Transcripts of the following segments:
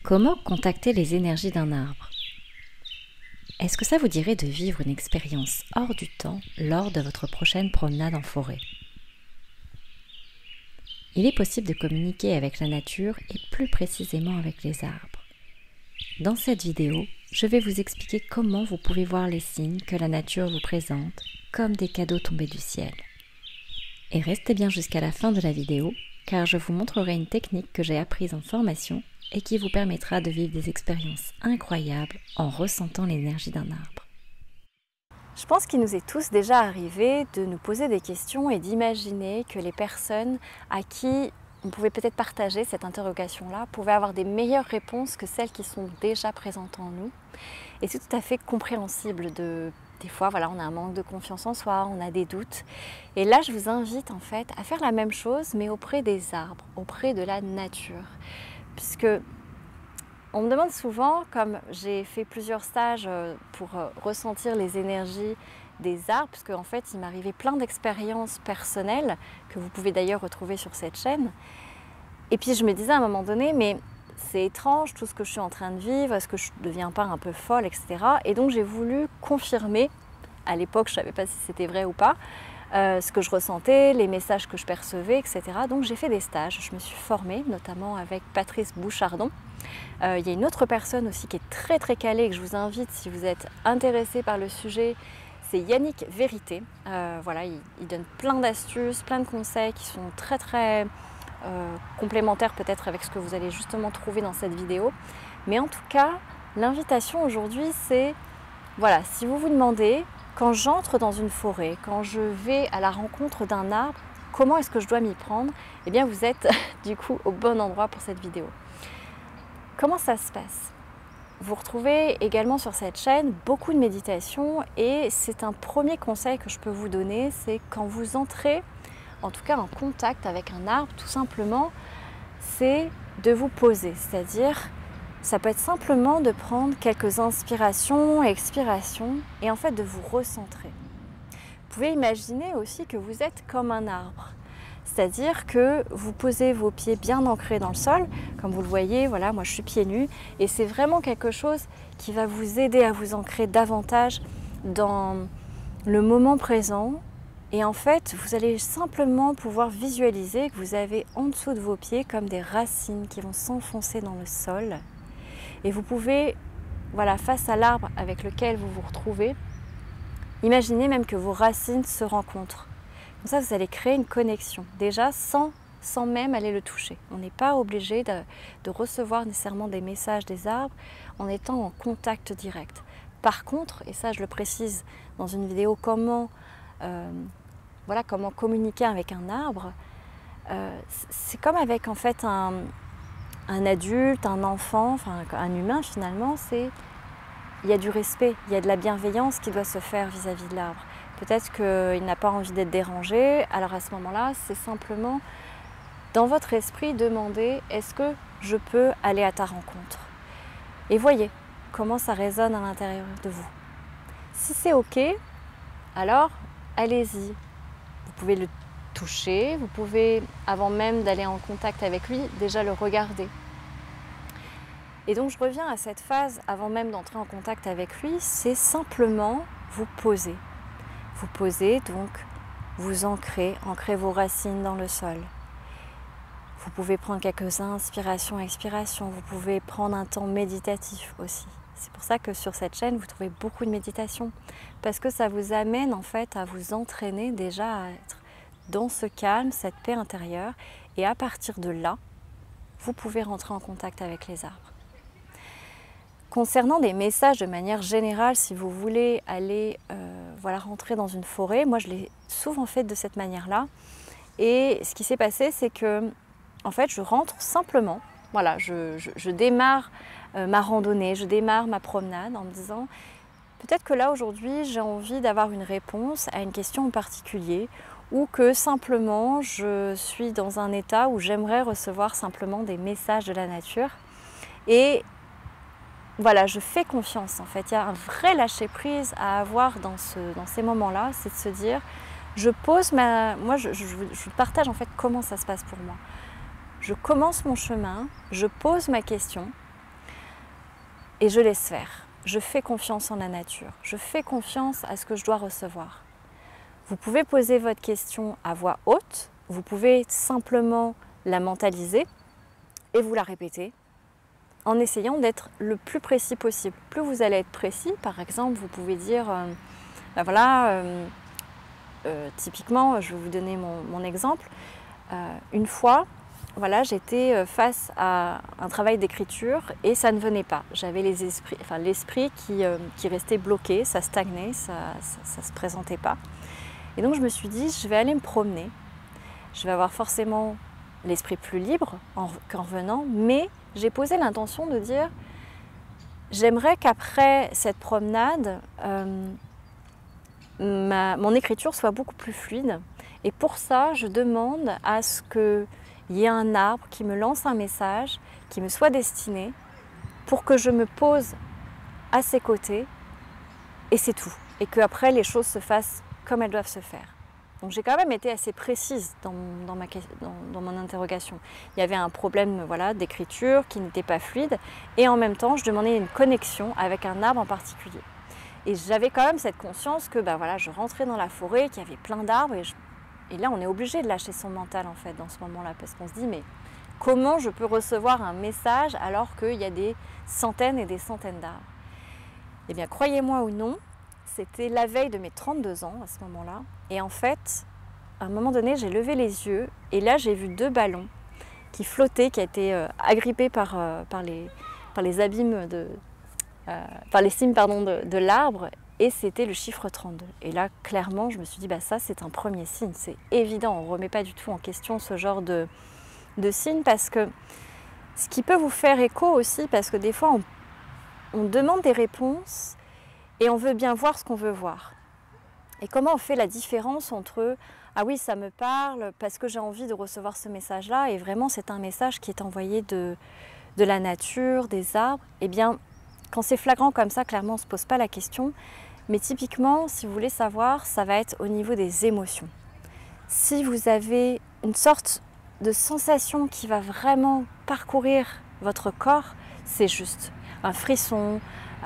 Comment contacter les énergies d'un arbre? Est-ce que ça vous dirait de vivre une expérience hors du temps lors de votre prochaine promenade en forêt? Il est possible de communiquer avec la nature et plus précisément avec les arbres. Dans cette vidéo, je vais vous expliquer comment vous pouvez voir les signes que la nature vous présente comme des cadeaux tombés du ciel. Et restez bien jusqu'à la fin de la vidéo, car je vous montrerai une technique que j'ai apprise en formation et qui vous permettra de vivre des expériences incroyables en ressentant l'énergie d'un arbre. Je pense qu'il nous est tous déjà arrivé de nous poser des questions et d'imaginer que les personnes à qui on pouvait peut-être partager cette interrogation-là pouvaient avoir des meilleures réponses que celles qui sont déjà présentes en nous. Et c'est tout à fait compréhensible des fois, voilà, on a un manque de confiance en soi, on a des doutes. Et là, je vous invite en fait à faire la même chose, mais auprès des arbres, auprès de la nature. Puisque on me demande souvent, comme j'ai fait plusieurs stages pour ressentir les énergies des arbres, parce qu'en fait, il m'arrivait plein d'expériences personnelles, que vous pouvez d'ailleurs retrouver sur cette chaîne. Et puis je me disais à un moment donné, mais c'est étrange tout ce que je suis en train de vivre, est-ce que je ne deviens pas un peu folle, etc. Et donc j'ai voulu confirmer, à l'époque je ne savais pas si c'était vrai ou pas, ce que je ressentais, les messages que je percevais, etc. Donc j'ai fait des stages, je me suis formée, notamment avec Patrice Bouchardon. Il y a une autre personne aussi qui est très très calée, que je vous invite si vous êtes intéressé par le sujet, c'est Yannick Vérité. Voilà, il donne plein d'astuces, plein de conseils qui sont très très complémentaires peut-être avec ce que vous allez justement trouver dans cette vidéo. Mais en tout cas, l'invitation aujourd'hui c'est, voilà, si vous vous demandez, quand j'entre dans une forêt, quand je vais à la rencontre d'un arbre, comment est-ce que je dois m'y prendre? Eh bien vous êtes du coup au bon endroit pour cette vidéo. Comment ça se passe? Vous retrouvez également sur cette chaîne beaucoup de méditations et c'est un premier conseil que je peux vous donner, c'est quand vous entrez en tout cas en contact avec un arbre, tout simplement, c'est de vous poser, c'est-à-dire ça peut être simplement de prendre quelques inspirations et expirations et en fait de vous recentrer. Vous pouvez imaginer aussi que vous êtes comme un arbre, c'est-à-dire que vous posez vos pieds bien ancrés dans le sol, comme vous le voyez, voilà, moi je suis pieds nus et c'est vraiment quelque chose qui va vous aider à vous ancrer davantage dans le moment présent. Et en fait, vous allez simplement pouvoir visualiser que vous avez en dessous de vos pieds comme des racines qui vont s'enfoncer dans le sol. Et vous pouvez, voilà, face à l'arbre avec lequel vous vous retrouvez, imaginez même que vos racines se rencontrent. Comme ça, vous allez créer une connexion, déjà sans même aller le toucher. On n'est pas obligé de recevoir nécessairement des messages des arbres en étant en contact direct. Par contre, et ça je le précise dans une vidéo, comment communiquer avec un arbre, c'est comme avec en fait un adulte, un enfant, enfin un humain finalement, il y a du respect, il y a de la bienveillance qui doit se faire vis-à-vis de l'arbre. Peut-être qu'il n'a pas envie d'être dérangé, alors à ce moment-là, c'est simplement dans votre esprit demander est-ce que je peux aller à ta rencontre? Et voyez comment ça résonne à l'intérieur de vous. Si c'est OK, alors allez-y. Vous pouvez le toucher, vous pouvez, avant même d'aller en contact avec lui, déjà le regarder. Et donc je reviens à cette phase, avant même d'entrer en contact avec lui, c'est simplement vous poser. Vous posez donc, vous ancrez vos racines dans le sol. Vous pouvez prendre quelques inspirations, expirations, vous pouvez prendre un temps méditatif aussi. C'est pour ça que sur cette chaîne, vous trouvez beaucoup de méditation, parce que ça vous amène en fait à vous entraîner déjà à être dans ce calme, cette paix intérieure, et à partir de là, vous pouvez rentrer en contact avec les arbres. Concernant des messages de manière générale, si vous voulez aller rentrer dans une forêt, moi je l'ai souvent fait de cette manière-là, et ce qui s'est passé, c'est que en fait, je rentre simplement, voilà, je démarre ma randonnée, je démarre ma promenade en me disant peut-être que là aujourd'hui j'ai envie d'avoir une réponse à une question en particulier ou que simplement je suis dans un état où j'aimerais recevoir simplement des messages de la nature et voilà, je fais confiance en fait. Il y a un vrai lâcher-prise à avoir dans ces moments-là, c'est de se dire je pose moi je partage en fait comment ça se passe pour moi. Je commence mon chemin, je pose ma question et je laisse faire. Je fais confiance en la nature. Je fais confiance à ce que je dois recevoir. Vous pouvez poser votre question à voix haute. Vous pouvez simplement la mentaliser et vous la répéter en essayant d'être le plus précis possible. Plus vous allez être précis, par exemple, vous pouvez dire, ben voilà, typiquement, je vais vous donner mon exemple. Une fois, voilà, j'étais face à un travail d'écriture et ça ne venait pas. J'avais l'esprit qui restait bloqué, ça stagnait, ça se présentait pas. Et donc je me suis dit, je vais aller me promener. Je vais avoir forcément l'esprit plus libre qu'en venant, mais j'ai posé l'intention de dire, j'aimerais qu'après cette promenade, mon écriture soit beaucoup plus fluide. Et pour ça, je demande à ce qu'il y ait un arbre qui me lance un message, qui me soit destiné, pour que je me pose à ses côtés, et c'est tout. Et qu'après, les choses se fassent comme elles doivent se faire. Donc j'ai quand même été assez précise dans mon interrogation. Il y avait un problème voilà, d'écriture qui n'était pas fluide, et en même temps, je demandais une connexion avec un arbre en particulier. Et j'avais quand même cette conscience que ben voilà, je rentrais dans la forêt, qu'il y avait plein d'arbres, et là on est obligé de lâcher son mental en fait dans ce moment-là, parce qu'on se dit mais comment je peux recevoir un message alors qu'il y a des centaines et des centaines d'arbres? Eh bien croyez-moi ou non, c'était la veille de mes 32 ans à ce moment-là, et en fait, à un moment donné, j'ai levé les yeux, et là j'ai vu 2 ballons qui flottaient, qui étaient agrippés par les abîmes par les cimes de l'arbre, et c'était le chiffre 32. Et là, clairement, je me suis dit, bah, ça, c'est un premier signe. C'est évident, on ne remet pas du tout en question ce genre de signe, parce que ce qui peut vous faire écho aussi, parce que des fois, on demande des réponses et on veut bien voir ce qu'on veut voir. Et comment on fait la différence entre « Ah oui, ça me parle parce que j'ai envie de recevoir ce message-là » et vraiment, c'est un message qui est envoyé de la nature, des arbres. Eh bien, quand c'est flagrant comme ça, clairement, on ne se pose pas la question. Mais typiquement, si vous voulez savoir, ça va être au niveau des émotions. Si vous avez une sorte de sensation qui va vraiment parcourir votre corps, c'est juste un frisson.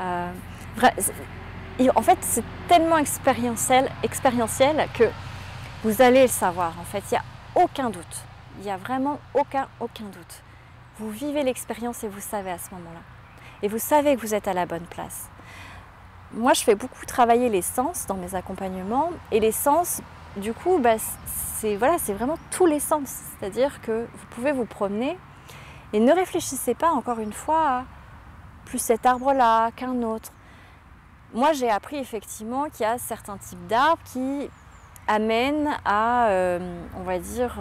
En fait, c'est tellement expérientiel que vous allez le savoir. En fait, il n'y a aucun doute. Il n'y a vraiment aucun doute. Vous vivez l'expérience et vous savez à ce moment-là. Et vous savez que vous êtes à la bonne place. Moi, je fais beaucoup travailler les sens dans mes accompagnements. Et les sens, du coup, bah, c'est vraiment tous les sens. C'est-à-dire que vous pouvez vous promener et ne réfléchissez pas, encore une fois, à plus cet arbre-là qu'un autre. Moi, j'ai appris effectivement qu'il y a certains types d'arbres qui amènent à, on va dire,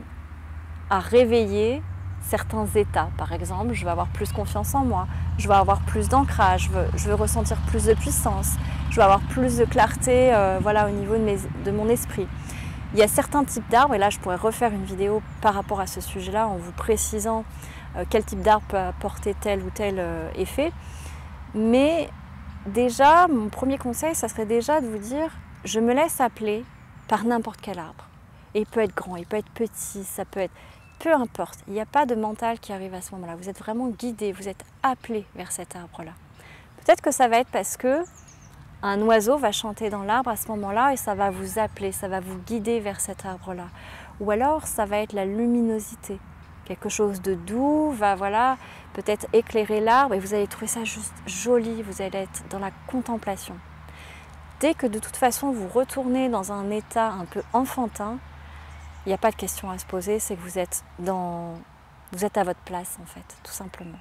à réveiller certains états. Par exemple, je vais avoir plus confiance en moi, je vais avoir plus d'ancrage, je veux ressentir plus de puissance, je vais avoir plus de clarté voilà, au niveau de mon esprit. Il y a certains types d'arbres, et là je pourrais refaire une vidéo par rapport à ce sujet-là en vous précisant quel type d'arbre peut apporter tel ou tel effet. Mais déjà, mon premier conseil, ça serait déjà de vous dire, je me laisse appeler par n'importe quel arbre. Et il peut être grand, il peut être petit, ça peut être... Peu importe, il n'y a pas de mental qui arrive à ce moment-là. Vous êtes vraiment guidé, vous êtes appelé vers cet arbre-là. Peut-être que ça va être parce que un oiseau va chanter dans l'arbre à ce moment-là et ça va vous appeler, ça va vous guider vers cet arbre-là. Ou alors, ça va être la luminosité. Quelque chose de doux va voilà, peut-être éclairer l'arbre et vous allez trouver ça juste joli, vous allez être dans la contemplation. Dès que de toute façon vous retournez dans un état un peu enfantin, il n'y a pas de question à se poser, c'est que vous êtes à votre place en fait, tout simplement.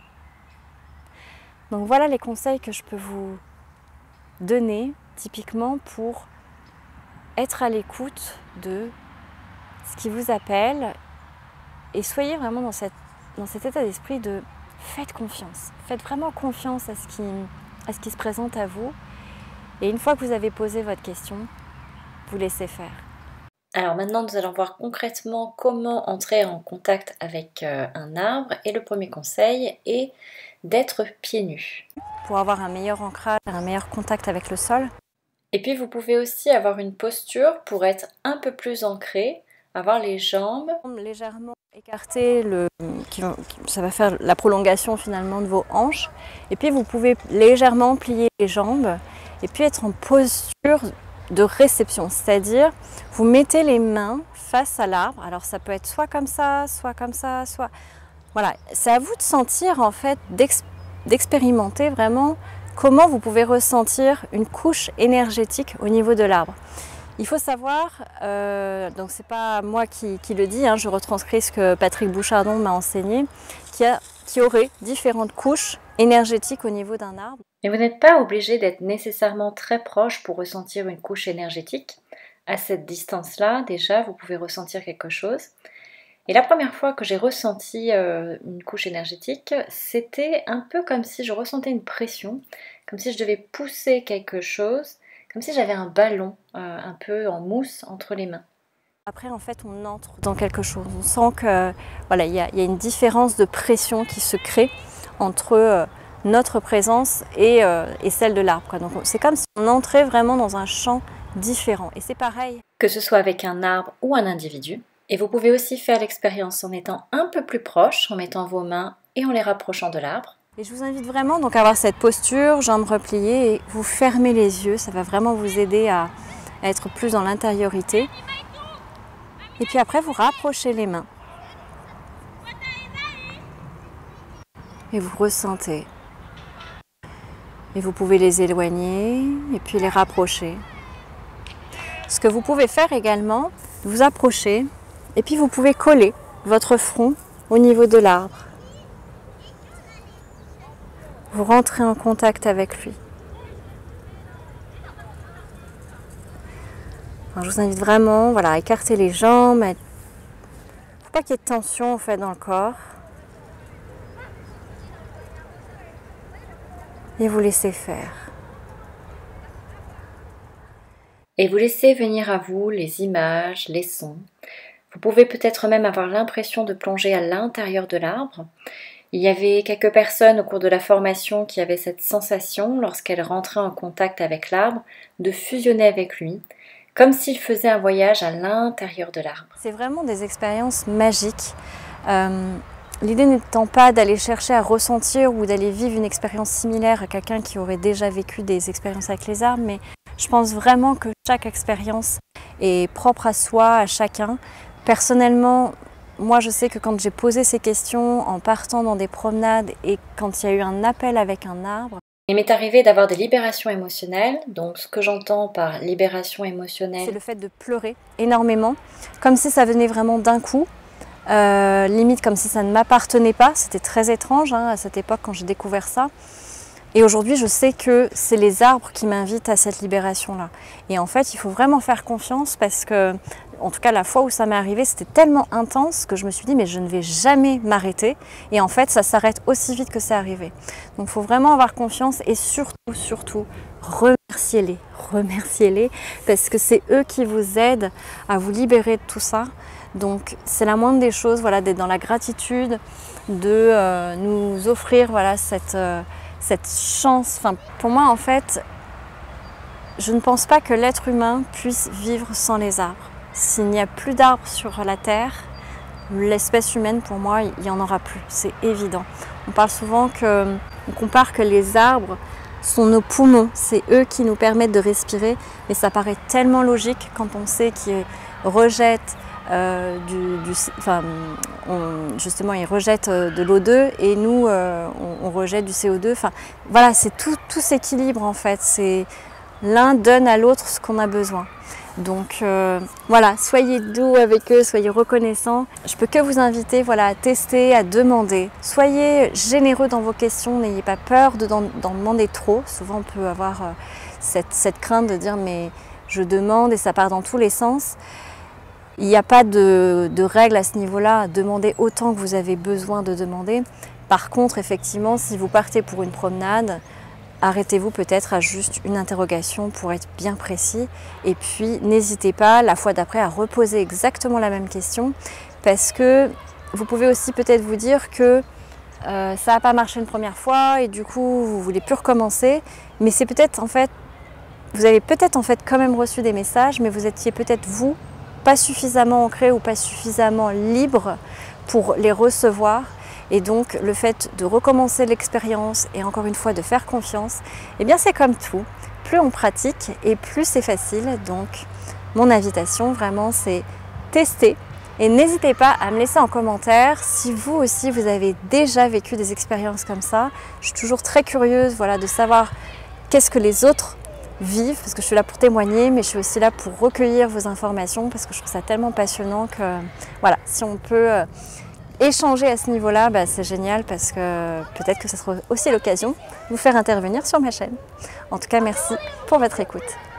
Donc voilà les conseils que je peux vous donner typiquement pour être à l'écoute de ce qui vous appelle et soyez vraiment dans cet état d'esprit de faites confiance. Faites vraiment confiance à ce qui se présente à vous et une fois que vous avez posé votre question, vous laissez faire. Alors maintenant, nous allons voir concrètement comment entrer en contact avec un arbre. Et le premier conseil est d'être pieds nus. Pour avoir un meilleur ancrage, un meilleur contact avec le sol. Et puis vous pouvez aussi avoir une posture pour être un peu plus ancré Avoir les jambes légèrement écartées, ça va faire la prolongation finalement de vos hanches. Et puis vous pouvez légèrement plier les jambes et puis être en posture de réception, c'est-à-dire vous mettez les mains face à l'arbre. Alors ça peut être soit comme ça, soit comme ça, soit... Voilà, c'est à vous de sentir en fait, d'expérimenter vraiment comment vous pouvez ressentir une couche énergétique au niveau de l'arbre. Il faut savoir, donc c'est pas moi qui le dis, hein, je retranscris ce que Patrick Bouchardon m'a enseigné, qu'il y aurait différentes couches énergétiques au niveau d'un arbre. Et vous n'êtes pas obligé d'être nécessairement très proche pour ressentir une couche énergétique. À cette distance-là, déjà, vous pouvez ressentir quelque chose. Et la première fois que j'ai ressenti une couche énergétique, c'était un peu comme si je ressentais une pression, comme si je devais pousser quelque chose, comme si j'avais un ballon un peu en mousse entre les mains. Après, en fait, on entre dans quelque chose. On sent que voilà, il y a une différence de pression qui se crée entre notre présence et celle de l'arbre. Donc, c'est comme si on entrait vraiment dans un champ différent. Et c'est pareil. Que ce soit avec un arbre ou un individu. Et vous pouvez aussi faire l'expérience en étant un peu plus proche, en mettant vos mains et en les rapprochant de l'arbre. Et je vous invite vraiment donc à avoir cette posture, jambes repliées, et vous fermez les yeux. Ça va vraiment vous aider à être plus dans l'intériorité. Et puis après, vous rapprochez les mains. Et vous ressentez. Et vous pouvez les éloigner et puis les rapprocher. Ce que vous pouvez faire également, vous approcher et puis vous pouvez coller votre front au niveau de l'arbre. Vous rentrez en contact avec lui. Alors, je vous invite vraiment à écarter les jambes. Il ne faut pas qu'il y ait de tension en fait dans le corps. Et vous laissez faire. Et vous laissez venir à vous les images, les sons. Vous pouvez peut-être même avoir l'impression de plonger à l'intérieur de l'arbre. Il y avait quelques personnes au cours de la formation qui avaient cette sensation, lorsqu'elles rentraient en contact avec l'arbre, de fusionner avec lui, comme s'ils faisaient un voyage à l'intérieur de l'arbre. C'est vraiment des expériences magiques. L'idée n'étant pas d'aller chercher à ressentir ou d'aller vivre une expérience similaire à quelqu'un qui aurait déjà vécu des expériences avec les arbres, mais je pense vraiment que chaque expérience est propre à soi, à chacun. Personnellement, moi je sais que quand j'ai posé ces questions en partant dans des promenades et quand il y a eu un appel avec un arbre, il m'est arrivé d'avoir des libérations émotionnelles. Donc ce que j'entends par libération émotionnelle, c'est le fait de pleurer énormément, comme si ça venait vraiment d'un coup. Limite comme si ça ne m'appartenait pas. C'était très étrange à cette époque quand j'ai découvert ça. Et aujourd'hui, je sais que c'est les arbres qui m'invitent à cette libération-là. Et en fait, il faut vraiment faire confiance parce que, en tout cas, la fois où ça m'est arrivé, c'était tellement intense que je me suis dit, mais je ne vais jamais m'arrêter. Et en fait, ça s'arrête aussi vite que c'est arrivé. Donc, il faut vraiment avoir confiance et surtout, remerciez-les. Remerciez-les parce que c'est eux qui vous aident à vous libérer de tout ça. Donc c'est la moindre des choses, d'être dans la gratitude, de nous offrir cette chance. Enfin, pour moi, en fait, je ne pense pas que l'être humain puisse vivre sans les arbres. S'il n'y a plus d'arbres sur la Terre, l'espèce humaine, pour moi, il n'y en aura plus. C'est évident. On parle souvent on compare que les arbres sont nos poumons. C'est eux qui nous permettent de respirer. Et ça paraît tellement logique quand on sait qu'ils rejettent justement ils rejettent de l'O2 et nous on rejette du CO2. Enfin voilà, c'est tout s'équilibre en fait, c'est l'un donne à l'autre ce qu'on a besoin. Donc voilà, soyez doux avec eux, soyez reconnaissants. Je peux que vous inviter à tester, à demander. Soyez généreux dans vos questions, n'ayez pas peur d'en demander trop. Souvent on peut avoir cette crainte de dire mais je demande et ça part dans tous les sens. Il n'y a pas de règle à ce niveau-là, demandez autant que vous avez besoin de demander. Par contre, effectivement, si vous partez pour une promenade, arrêtez-vous peut-être à juste une interrogation pour être bien précis. Et puis, n'hésitez pas, la fois d'après, à reposer exactement la même question. Parce que vous pouvez aussi peut-être vous dire que ça n'a pas marché une première fois et du coup, vous ne voulez plus recommencer. Mais c'est peut-être en fait, vous avez peut-être en fait quand même reçu des messages, mais vous étiez peut-être vous pas suffisamment ancrés ou pas suffisamment libres pour les recevoir. Et donc le fait de recommencer l'expérience et encore une fois de faire confiance, eh bien c'est comme tout, plus on pratique et plus c'est facile. Donc mon invitation vraiment c'est tester. Et n'hésitez pas à me laisser en commentaire si vous aussi vous avez déjà vécu des expériences comme ça. Je suis toujours très curieuse de savoir qu'est-ce que les autres vivent, parce que je suis là pour témoigner, mais je suis aussi là pour recueillir vos informations, parce que je trouve ça tellement passionnant que si on peut échanger à ce niveau-là, c'est génial, parce que peut-être que ça sera aussi l'occasion de vous faire intervenir sur ma chaîne. En tout cas, merci pour votre écoute.